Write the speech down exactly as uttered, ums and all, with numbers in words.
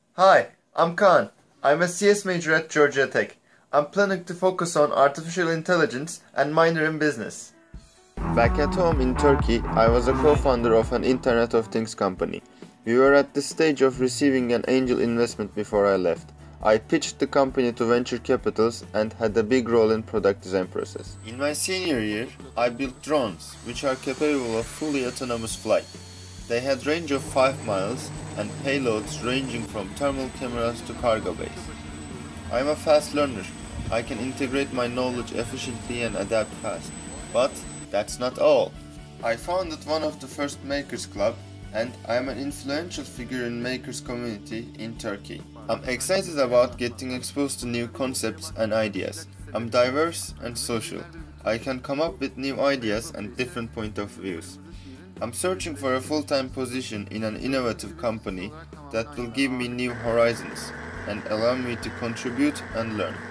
Hi, I'm Kaan. I'm a C S major at Georgia Tech. I'm planning to focus on artificial intelligence and minor in business. Back at home in Turkey, I was a co-founder of an Internet of Things company. We were at the stage of receiving an angel investment before I left. I pitched the company to venture capitals and had a big role in product design process. In my senior year, I built drones, which are capable of fully autonomous flight. They had range of five miles and payloads ranging from thermal cameras to cargo bays. I am a fast learner. I can integrate my knowledge efficiently and adapt fast. But that's not all. I founded one of the first Makers Club, and I am an influential figure in Makers community in Turkey. I'm excited about getting exposed to new concepts and ideas. I'm diverse and social. I can come up with new ideas and different point of views. I'm searching for a full-time position in an innovative company that will give me new horizons and allow me to contribute and learn.